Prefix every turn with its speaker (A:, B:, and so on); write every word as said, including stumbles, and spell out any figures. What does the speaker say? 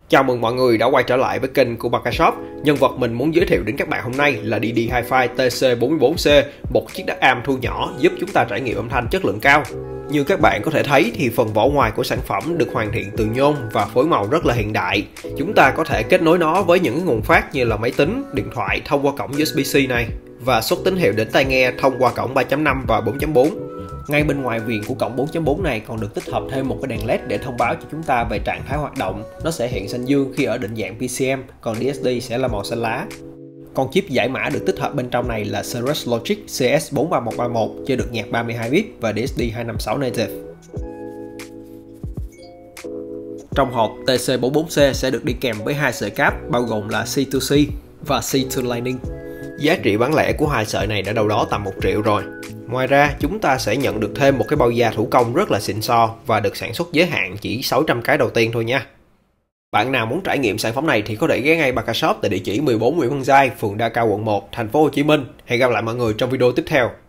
A: Chào mừng mọi người đã quay trở lại với kênh của Barkashop. Nhân vật mình muốn giới thiệu đến các bạn hôm nay là đê đê Hi-Fi T C bốn mươi bốn C, một chiếc đắt am thu nhỏ giúp chúng ta trải nghiệm âm thanh chất lượng cao. Như các bạn có thể thấy thì phần vỏ ngoài của sản phẩm được hoàn thiện từ nhôm và phối màu rất là hiện đại. Chúng ta có thể kết nối nó với những nguồn phát như là máy tính, điện thoại thông qua cổng U S B C này và xuất tín hiệu đến tai nghe thông qua cổng ba chấm năm và bốn chấm bốn. Ngay bên ngoài viền của cổng bốn chấm bốn này còn được tích hợp thêm một cái đèn led để thông báo cho chúng ta về trạng thái hoạt động. Nó sẽ hiện xanh dương khi ở định dạng P C M, còn D S D sẽ là màu xanh lá. Con chip giải mã được tích hợp bên trong này là Cirrus Logic C S bốn ba một ba một, chơi được nhạc ba mươi hai bit và D S D hai năm sáu native. Trong hộp, T C bốn mươi bốn C sẽ được đi kèm với hai sợi cáp bao gồm là C to C và C to Lightning. Giá trị bán lẻ của hai sợi này đã đâu đó tầm một triệu rồi. Ngoài ra, chúng ta sẽ nhận được thêm một cái bao da thủ công rất là xịn sò và được sản xuất giới hạn chỉ sáu trăm cái đầu tiên thôi nha. Bạn nào muốn trải nghiệm sản phẩm này thì có thể ghé ngay Barkashop tại địa chỉ mười bốn Nguyễn Văn Giai, phường Đa Cao, quận một, thành phố Hồ Chí Minh. Hẹn gặp lại mọi người trong video tiếp theo.